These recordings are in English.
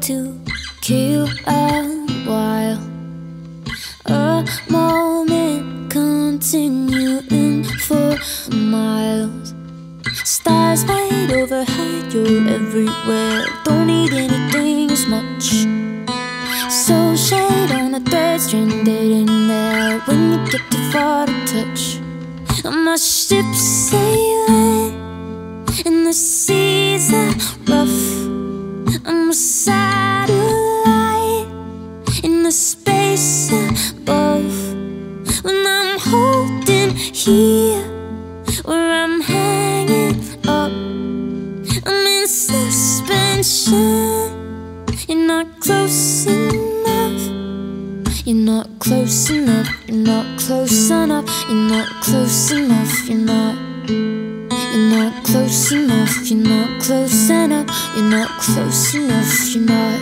to kill a while. A moment continuing for miles. Stars fade overhead, you're everywhere. Don't need anything as much. So shade on a third string, dead in there. When you get too far to touch, my ship sailing and the seas are rough. I'm a satellite in the space above. When I'm holding here, where I'm hanging up, I'm in suspension. You're not close enough. You're not close enough. You're not close enough. You're not close enough. You're not. You're not close enough. You're not close enough. You're not close enough. You're not.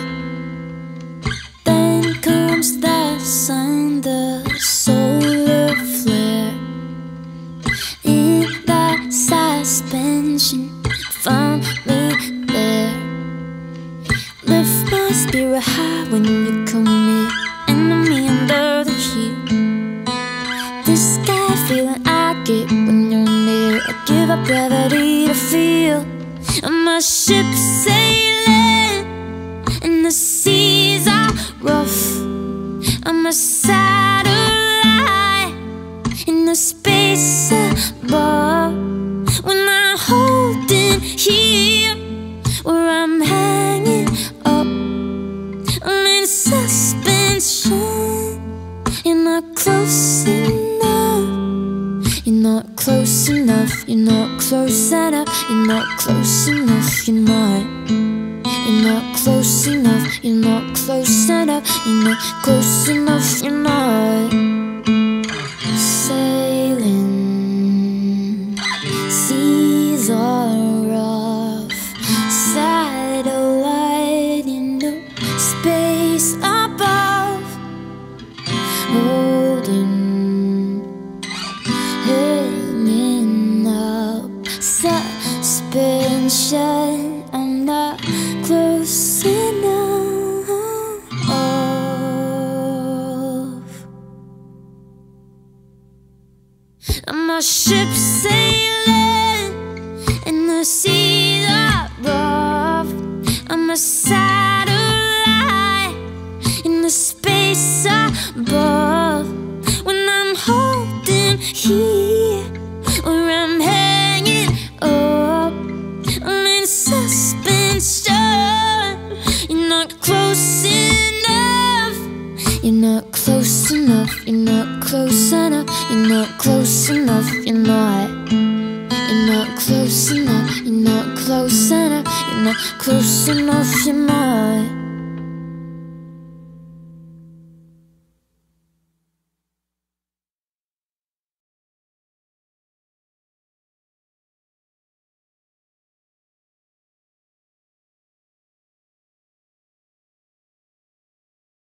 Then comes the sun, the solar flare. In that suspension, found me there. Lift my spirit high when you come near. Enemy under the heat. This sky feeling I get when you're near. I give up gravity to feel. I'm a ship sailing and the seas are rough. I'm a satellite in the space above. When I'm holding here, where I'm hanging up, I'm in suspension. You're not close enough. You're not close enough. You're not close enough. You're not close enough. You're not. You're not close enough. You're not close enough. You're not close enough. You're not. Sailing, seas are rough. Satellite in the space above. Holding, hanging up. Suspension, I'm not close enough. I'm a ship sailing and the seas are rough. I'm a satellite in the space above. When I'm holding here, where I'm hanging up, I'm in suspension. You're not close enough. You're not close enough. You're not close enough. You're not close enough. You're not. You're not close enough. You're not close enough. You're not close enough. You're not.